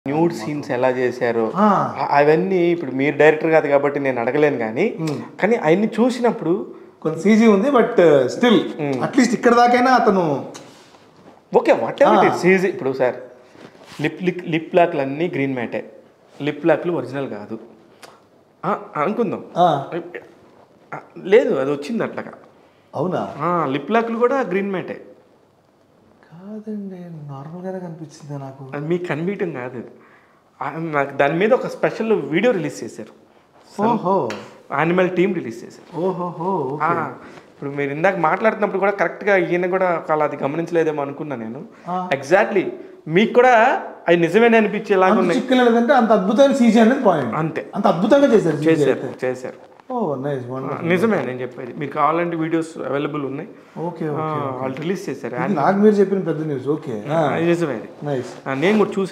Nude scenes ఎలా చేశారో అవన్నీ ఇప్పుడు మీరు డైరెక్టర్ కాదు కాబట్టి నేను అడగలేను కానీ అవన్నీ చూసినప్పుడు కొంచెం సీజీ ఉంది బట్ స్టిల్ అట్లీస్ట్ ఇక్కడ దాకైనా అతను okay whatever it CG. ఇప్పుడు సార్ లిప్ లాక్లు అన్నీ గ్రీన్ మ్యాటే, లిప్ లాక్లు ఒరిజినల్ కాదు అనుకుందాం. లేదు అది వచ్చింది అట్లాగా. అవునా? లిప్ లాక్లు కూడా గ్రీన్ మ్యాటే. కాదండి, నార్మల్గానే కనిపించింది నాకు. అది మీకు కనిపించడం కాదు, నాకు దాని మీద ఒక స్పెషల్ వీడియో రిలీజ్ చేశారు. ఓహో, యానిమల్ టీమ్ రిలీజ్ చేశారు. ఓహోహో. ఇప్పుడు మీరు ఇందాక మాట్లాడుతున్నప్పుడు కూడా కరెక్ట్గా ఈయన కూడా అలా అది గమనించలేదేమో అనుకున్నా నేను. ఎగ్జాక్ట్లీ మీకు కూడా అది నిజమేనే అనిపించేలాగా ఉన్నాయి. చిక్కలేదంటే అంత అద్భుతమైన సీజీ అనేది పాయింట్. అంతే, అంత అద్భుతంగా చేశారు. నిజమే నేను చెప్పేది. మీకు కావాలంటే వీడియోస్ అవైలబుల్ ఉన్నాయి. ఓకే, వాళ్ళు రిలీజ్ చేశారు. నాకు మీరు చెప్పిన పెద్ద న్యూస్. ఓకే, నిజమే. నేను కూడా చూసి